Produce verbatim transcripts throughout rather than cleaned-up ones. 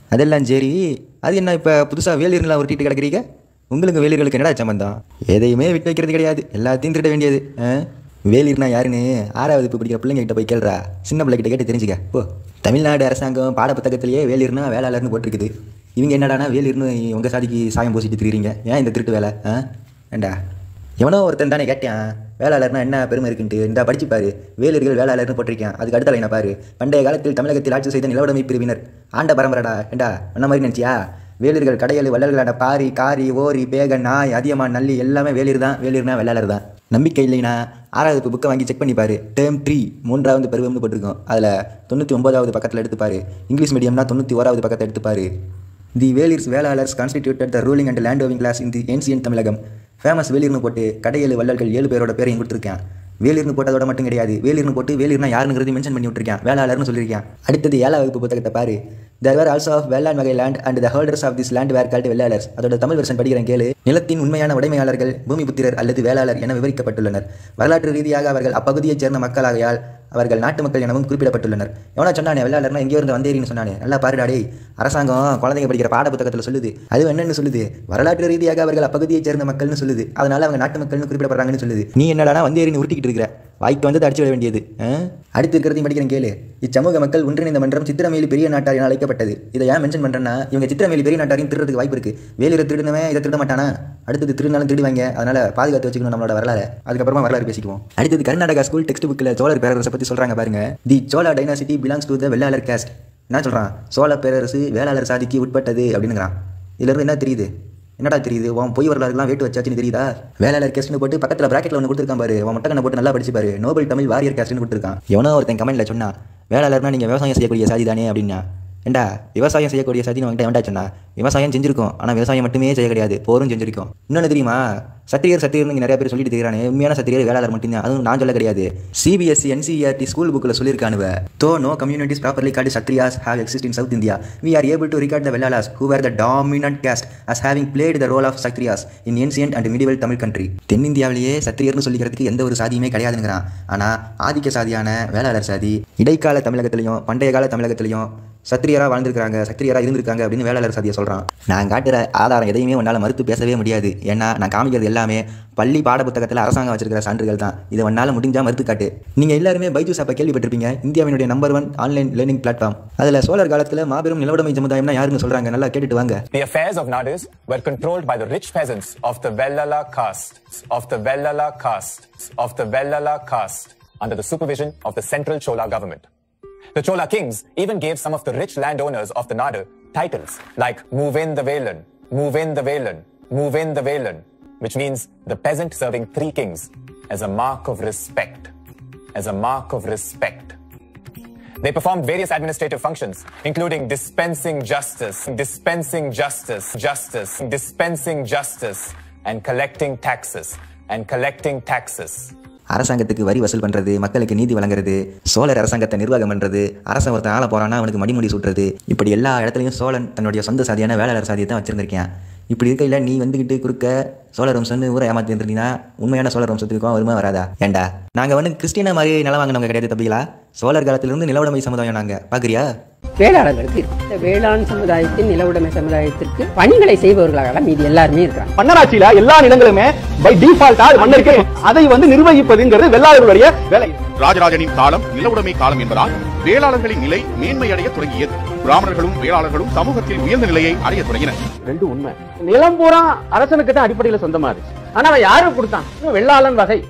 அதெல்லாம் சரி, அது என்ன இப்போ புதுசாக வேலியர்லாம் உருட்டிட்டு கிடக்கிறீங்க? உங்களுக்கு வேலியர்களுக்கு என்னடா சம்பந்தம்? எதையுமே விட்டு வைக்கிறது கிடையாது, எல்லாத்தையும் திருட வேண்டியது. வேலியர்னா யாருன்னு ஆறாவது இப்போ படிக்கிற பிள்ளைங்க கிட்ட போய் கேள்றா, சின்ன பிள்ளைகிட்ட கேட்டு தெரிஞ்சுக்க. ஓ, தமிழ்நாடு அரசாங்கம் பாட புத்தகத்திலேயே வேலியர்னா வேளாளர்னு போட்டிருக்குது. இவங்க என்னடானா வேலியர்னு உங்கள் சாதிக்கு சாயம் பூசிட்டு திரிகிறீங்க. ஏன் இந்த திருட்டு வேலை? ஆ ஏண்டா, எவனோ ஒருத்தன் தானே கேட்டேன் வேளாளர்னா என்ன பெருமை இருக்குன்ட்டு. இந்த படிச்சுப்பாரு, வேலியர்கள் வேளாளர்னு போட்டிருக்கேன். அதுக்கு அடுத்த லைனை பாரு, பண்டைய காலத்தில் தமிழகத்தில் ஆட்சி செய்த நிலவுடைமை பிரிவினர் ஆண்ட பரம்பரடா. ஏண்டா என்ன மாதிரி நினச்சியா? வேலியர்கள் கடையல் வள்ளல்களான பாரி காரி ஓரி பேகன் நாய் அதியமான் நல்லி எல்லாமே வேலியர் தான். வேலியர்னா வேளாளர் தான். நம்பிக்கை இல்லைனா ஆறாவது புக்கை வாங்கி செக் பண்ணி பாரு. டேர்ம் த்ரீ மூன்றாவது பருவம்னு போட்டிருக்கோம். அதில் தொண்ணூற்றி ஒன்பதாவது பக்கத்தில் எடுத்துப்பாரு. இங்கிலீஷ் மீடியம்னா தொண்ணூற்றி ஓராவது பக்கத்தை எடுத்துப்பாரு. The Veliyars Vellalars constituted the ruling and land owning class in the ancient Tamilakam. Famous வேலியர்னு போட்டு கடையேழு வள்ளல்கள் ஏழு பேரோட பேரையும் கொடுத்துருக்கேன். வேலியர்னு போட்டதோட மட்டும் கிடையாது, வேலியர்னு போட்டு வேலியர்னா யாருங்கிறது மென்ஷன் பண்ணி விட்டுருக்கேன், வேளாளர்னு சொல்லியிருக்கேன். அடுத்தது ஏழாவது வகுப்பு புத்தகத்தை பாரு. There were also of well and வகை land and the holders of this land were called Vellalars. அதோட தமிழ் வெர்ஷன் படிக்கிறேன் கேளு. நிலத்தின் உண்மையான உடைமையாளர்கள் பூமிபுத்திரர் அல்லது வேளாளர் என விவரிக்கப்பட்டுள்ளனர். வரலாற்று ரீதியாக அவர்கள் அப்பகுதியைச் சேர்ந்த மக்களாகையால் அவர்கள் நாட்டு மக்கள் எனவும் குறிப்பிடப்பட்டுள்ளனர். எவனா சொன்னானே வேளாளர்னா எங்கேயோ இருந்து வந்தேரின்னு சொன்னானே, நல்லா பாருடாடே. அரசாங்கம் குழந்தைங்க படிக்கிற பாட புத்தகத்தில் சொல்லுது. அது என்னன்னு சொல்லுது? வரலாற்று ரீதியாக அவர்கள் அப்பகுதியைச் சேர்ந்த மக்கள்னு சொல்லுது. அதனால அவங்க நாட்டு மக்கள்னு குறிப்பிடப்படுறாங்கன்னு சொல்லுது. நீ என்னடா வந்தேரின்னு உருட்டிக்கிட்டு இருக்கிற? வாய்க்கு வந்து அடிச்சு விட வேண்டியது. அடுத்து இருக்கிறதையும் படிக்கிறேன் கேளு. இச்சமூக மக்கள் ஒன்றிணைந்த மன்றம் சித்திரமேலி பெரிய நாட்டார் என அழைக்கப்பட்டது. இதை ஏன் மென்ஷன் பண்ணுறேன்னா, இவங்க சித்திரமேலி பெரிய நாட்டாரையும் திருடுறதுக்கு வாய்ப்பு இருக்குது. வேலியரை திருடுனவன் இதை திருட மாட்டானா? அடுத்தது திருநாளும் திருடுவாங்க. அதனால பாதுகாத்து வச்சுக்கணும் நம்மளோட வரலாறு. அதுக்கப்புறமா வரலாறு பேசிக்குவோம். அடுத்தது கர்நாடகா ஸ்கூல் டெக்ஸ்ட் புக்கில் சோழர் பேரரசை பற்றி சொல்கிறாங்க பாருங்க. The Chola dynasty belongs to the Vellalar caste. என்ன சொல்கிறான்? சோழ பேரரசு வேளாளர் சாதிக்கு உட்பட்டது அப்படின்னுங்கிறான். இதுலேருந்து என்ன தெரியுது? என்னடா தெரியுது? உன் பொய் வரலாறுலாம் வேட்டு வச்சாச்சுன்னு தெரியுதா? வேளாளர் கேஸ்ட்னு போட்டு பக்கத்தில் பிராக்கெட்டில் ஒன்று கொடுத்துருக்கான் பாரு. உன் மட்டக்கண்ணை போட்டு நல்லா படிச்சு பாரு. நோபல் தமிழ் வாரியர் கேஸ்ட்னு கொடுத்துருக்கான். எவனோ ஒருத்தன் கமெண்ட்ல சொன்னா, வேளாளர்னா நீங்கள் விவசாயம் செய்யக்கூடிய சாதி தானே அப்படின்னா. ஏண்டா, விவசாயம் செய்யக்கூடிய சாதின்னு அவங்ககிட்ட வேண்டா சொன்னா, விவசாயம் செஞ்சிருக்கோம், ஆனால் விவசாயம் மட்டுமே செய்ய கிடையாது, போரும் செஞ்சிருக்கோம். இன்னொன்று தெரியுமா? சத்திரியர் சத்திரியர் நீங்கள் நிறைய பேர் சொல்லிட்டு தெரியானே, உண்மையான சத்திரியர் வேளாளர் மட்டும்தான். அதுவும் நான் சொல்ல கிடையாது. சிபிஎஸ்சி என்சிஇஆர்டி ஸ்கூல் புக்கில் சொல்லியிருக்கானுவ. Though no communities properly called Kshatriyas have exist in south India, we are able to regard the Vellalas who were the dominant caste as having played the role of Satriyas in ancient and medieval Tamil country. தென்னிந்தியாவிலேயே சத்திரியர்னு சொல்லிக்கிறதுக்கு எந்த ஒரு சாதியுமே கிடையாதுங்கிறான். ஆனால் ஆதிக்க சாதியான வேளாளர் சாதி இடைக்கால தமிழகத்திலையும் பண்டைய கால தமிழகத்திலையும் சத்திரியராக வாழ்ந்துருக்காங்க, சத்திரியராக இருந்திருக்காங்க அப்படின்னு வேளாளர் சாதியை சொல்கிறான். நான் காட்டுற ஆதாரம் எதையுமே உன்னால் மறுத்து பேசவே முடியாது. ஏன்னா நான் காமிக்கிறது எல்லாமே பள்ளி பாட புத்தகத்தில் அரசாங்கம் வச்சிருக்கிற சான்றுகள் தான். இதை உன்னால் முடிஞ்சால் மறுத்து காட்டு. நீங்கள் எல்லாருமே பைஜூஸ் ஆப்பை கேள்விப்பட்டிருப்பீங்க. இந்தியாவினுடைய number one online learning platform. அதில் சோழர் காலத்தில் மாபெரும் நிலவுடைமை சமுதாயம்னா யாருன்னு சொல்கிறாங்க, நல்லா கேட்டுட்டு வாங்க. The affairs of Nadis were controlled by the rich peasants of the Vellala caste, of the Vellala caste, of the Vellala caste, under the supervision of the central Chola government. The Chola kings even gave some of the rich landowners of the Nadu titles like Move in the Velan, Move in the Velan, Move in the Velan, which means the peasant serving three kings as a mark of respect, as a mark of respect. They performed various administrative functions, including dispensing justice, dispensing justice, justice, dispensing justice, and collecting taxes, and collecting taxes. அரசாங்கத்துக்கு வரி வசூல் பண்ணுறது, மக்களுக்கு நீதி வழங்குறது, சோழர் அரசாங்கத்தை நிர்வாகம் பண்ணுறது, அரசன் ஒருத்தன் ஆள போகிறான்னா அவனுக்கு மடிமுடி சுட்டுறது, இப்படி எல்லா இடத்துலையும் சோழன் தன்னுடைய சொந்த சாதியான வேளாளர் சாதியை தான் வச்சுருந்துருக்கேன். இப்படி இருக்கையில் நீ வந்துக்கிட்டு குறுக்க சோழர் வம்சம்னு ஊரை ஏமாற்றி இருந்தீங்கன்னா உண்மையான சோழர் வம்சத்துக்கும் வருமா வராதா? ஏண்டா, நாங்கள் வந்து கிறிஸ்டினா மாதிரி நிலம் வாங்கினவங்க கிடையாது தம்பிகளா. சோழர் காலத்திலிருந்து நிலவுடைமை சமுதாயம் நாங்கள். பார்க்குறியா? வேளாளர்களுக்கு இந்த வேளாண் சமுதாயத்தின் நிலவுடைமை சமுதாயத்திற்கு பணிகளை செய்பவர்களாக மீதி எல்லாருமே இருக்காங்க. மன்னராட்சியில எல்லா நிலங்களுமே பை டிஃபால்ட்டா மன்னருக்கு அதை வந்து நிர்வகிப்பதுங்கிறது வெள்ளாளர்களுடைய வேலை. ராஜராஜனின் காலம் நிலவுடைமை காலம் என்பதால் வேளாளர்களின் நிலை மேன்மையடைய தொடங்கியது. பிராமணர்களும் வேளாளர்களும் சமூகத்தில் உயர்ந்த நிலையை அடைய தொடங்கினர். ரெண்டு உண்மை. நிலம் பூரா அரசனுக்கு தான் அடிப்படையில் சொந்தமா இருக்கு. ஆனா அவன் யாரும் கொடுத்தான்? வெள்ளாளன் வகை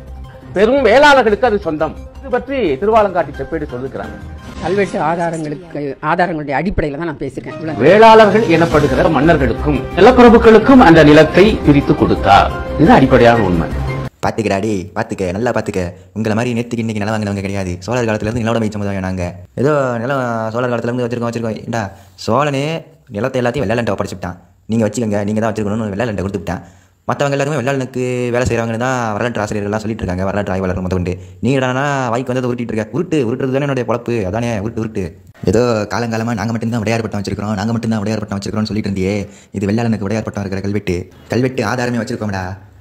பெரும் வேளாளர்களுக்கு அது சொந்தம். இது பற்றி திருவாலங்காட்டி செப்பேடு சொல்லிருக்கிறாங்க. கல்வெட்டு ஆதாரங்களுக்கு ஆதாரங்களுடைய அடிப்படையில் தான் நான் பேசியிருக்கேன். வேளாளர்கள் எனப்படுகிற மன்னர்களுக்கும் நிலப்பிரபுக்களுக்கும் அந்த நிலத்தை பிரித்து கொடுத்தார். இது அடிப்படையான உண்மை. பார்த்துக்கிறாடி, பார்த்துக்க, நல்லா பார்த்துக்க. உங்களை மாதிரி நேற்றுக்கு இன்னைக்கு நிலம் வாங்கினவங்க கிடையாது. சோழர் காலத்துலேருந்து நிலவுடைமை சமுதாயம் நாங்கள். ஏதோ நிலம் சோழர் காலத்துலேருந்து வச்சிருக்கோம் வச்சிருக்கோம் ஏண்டா, சோழனே நிலத்தை எல்லாத்தையும் வெள்ளாளன்ட்ட ஒப்படைச்சிட்டான். நீங்கள் வச்சுக்கோங்க, நீங்கள் தான் வச்சுருக்கணும்னு வெள்ளாளன்ட்ட கொடுத்துட்டான். மற்றவங்க எல்லாருமே வெள்ளாளனுக்கு வேலை செய்கிறவங்கன்னு தான் வரலாற்று ஆசிரியர்கள்லாம் சொல்லிட்டு இருக்காங்க, வரலாற்று ஆய்வாளர்கள் முதற்கொண்டு. நீ என்னடா வாய்க்கு வந்து உருட்டிட்டு இருக்க? உருட்டு உருட்டுறது தானே என்னுடைய பொழப்பு, அதானே உருட்டு உருட்டு. ஏதோ காலங்காலமாக நாங்கள் மட்டும்தான் உடையார் பட்டம் வச்சிருக்கிறோம், நாங்கள் மட்டும்தான் உடையார் பட்டம் வச்சிருக்கிறோம்னு சொல்லிட்டு இருந்தியே. இது வெள்ளாளனுக்கு உடையார் பட்டம் இருக்கிற கல்வெட்டு. கல்வெட்டு ஆதாரமே வச்சிருக்கோம்டா.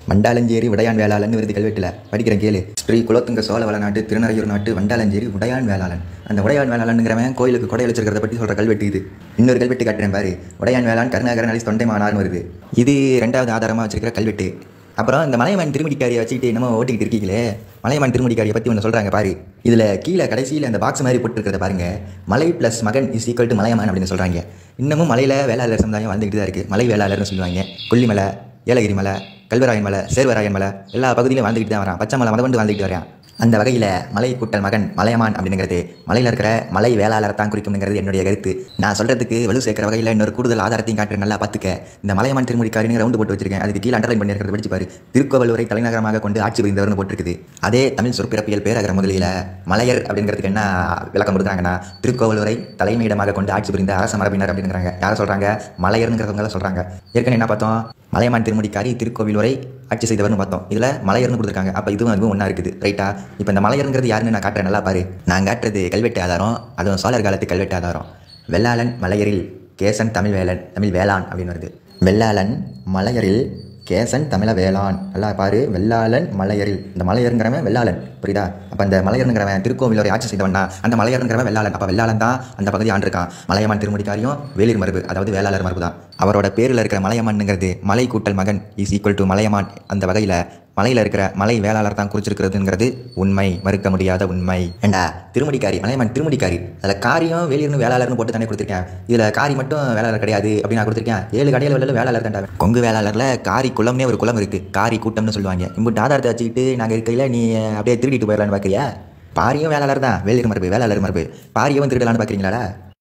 வண்டாலஞ்சேரி உடையான் வேளாளன் வருது கல்வெட்டில் படிக்கிறேன் கேளு. ஸ்ரீ குலோத்துங்க சோழவள நாட்டு திருநறையூர் நாட்டு வண்டாலஞ்சேரி உடையான் வேளாளன். அந்த உடையான் வேளாளனுங்கிறவன் கோயிலுக்கு கொடை வச்சிருக்கிறத பற்றி சொல்கிற கல்வெட்டு இது. இன்னொரு கல்வெட்டு காட்டுறேன் பாரு. உடையான் வேளாண் கருணாகரன் அலிஸ் தொண்டைமானார்னு வருது. இது ரெண்டாவது ஆதாரமாக வச்சிருக்கிற கல்வெட்டு. அப்புறம் இந்த மலையமான் திருமுடிக்காரியை வச்சுக்கிட்டு நம்ம ஓட்டிக்கிட்டு இருக்கீங்களே, மலையமான் திருமுடிக்காரியை பற்றி ஒன்று சொல்கிறாங்க பாரு. இதில் கீழே கடைசியில் அந்த பாக்ஸ் மாதிரி போட்டுருக்கிறத பாருங்க. மலை ப்ளஸ் மகன் இஸ் ஈக்குவல் டு மலையமான் அப்படின்னு சொல்கிறாங்க. இன்னமும் மலையில் வேளாளர் சமுதாயம் வாழ்ந்துக்கிட்டு தான் இருக்குது. மலை வேளாளர்னு சொல்லுவாங்க. கொல்லிமலை, ஏலகிரி மலை, கல்வராயன் மலை, சேர்வராயன் மலை எல்லா பகுதியிலும் வாழ்ந்துக்கிட்டு தான் வரான். பச்சை மலை மதவண்டு வாழ்ந்துக்கிட்டு வரான். அந்த வகையில் மலை கூட்டல் மகன் மலையமான் அப்படிங்கிறது மலையில் இருக்கிற மலை வேளாளரை தான் குறிக்கும்ங்கிறது என்னுடைய கருத்து. நான் சொல்கிறதுக்கு வலு சேர்க்கிற வகையில் இன்னொரு கூடுதல் ஆதாரத்தையும் காட்டுறேன், நல்லா பார்த்துக்க. இந்த மலையமான் திருமுடிக்காரின்னு ரவுண்டு போட்டு வச்சிருக்கேன். அதுக்கு கீழே அண்டர்லைன் பண்ணியிருக்கிறது படிச்சு பாரு. திருக்கோவலூரை தலைநகரமாக கொண்டு ஆட்சி புரிந்தவர்னு போட்டிருக்குது. அதே தமிழ் சொற்பிறப்பியல் பேரகர முதலில் மலையர் அப்படிங்கிறதுக்கு என்ன விளக்கம் கொடுக்குறாங்கன்னா, திருக்கோவலூரை தலைமையிடமாக கொண்டு ஆட்சி புரிந்த அரச மரபினர் அப்படிங்கிறாங்க. யாரை சொல்கிறாங்க? மலையர்ங்கிறவங்க தான் சொல்கிறாங்க. ஏற்கனவே என்ன பார்த்தோம்? மலையமான் திருமுடிக்காரி திருக்கோவிலூரை ஆட்சி செய்தவர்னு பார்த்தோம். இதில் மலையர்னு கொடுத்துருக்காங்க. அப்போ இதுவும் அதுவும் ஒன்றா இருக்குது, ரைட்டா? இப்போ இந்த மலையருங்கிறது யாருன்னு நான் காட்டுறேன், நல்லா பாரு. நான் காட்டுறது கல்வெட்டு ஆதாரம், அதுவும் சோழர் காலத்து கல்வெட்டு ஆதாரம். வெள்ளாளன் மலையரில் கேசன் தமிழ் வேலன் தமிழ் வேளான் அப்படின்னு வருது. வெள்ளாளன் மலையரில் கேசன் தமிழ வேளான். நல்லா பாரு. வெள்ளாளன் மலையரில், இந்த மலையருங்கிறவன் வெள்ளாளன், புரியுதா? அப்போ அந்த மலையருங்கிறவன் திருக்கோவிலூரை ஆட்சி செய்தவன்னா அந்த மலையருங்கிறவன் வெள்ளாளன். அப்போ வெள்ளாளன் தான் அந்த பகுதி ஆண்டிருக்கான். மலையமான் திருமுடிக்காரியும் வேளிர் மரபு, அதாவது வேளாளர் மரபு தான். அவரோட பேரில் இருக்கிற மலையமான்ங்கிறது மலை கூட்டல் மகன் இஸ் ஈக்குவல் டு மலையமான். அந்த வகையில் மலையில் இருக்கிற மலை வேளாளர் தான் குறிச்சிருக்கிறதுங்கிறது உண்மை, மறுக்க முடியாத உண்மை. ஏண்டா திருமுடிக்காரி, மலையமான் திருமுடிக்காரி, அதில் காரியம் வேலியர்னு வேளாளர்னு போட்டு தானே கொடுத்துருக்கேன். இதில் காரி மட்டும் வேளாளர் கிடையாது அப்படின்னு நான் கொடுத்துருக்கேன். ஏழு கடையில் வெளில வேளாளர் தாண்டா. கொங்கு வேளாளரில் காரி குளம்னே ஒரு குளம் இருக்குது, காரி கூட்டம்னு சொல்லுவாங்க. இம்புட்டு ஆதாரத்தை வச்சுக்கிட்டு நாங்கள் இருக்கையில் நீ அப்படியே திருடிட்டு போயிடலான்னு பார்க்குறியா? பாரியும் வேளாளர் தான், வேலியர் மரபு வேளாளர் மரபு. பாரியவும் திருடலான்னு பார்க்குறீங்களா?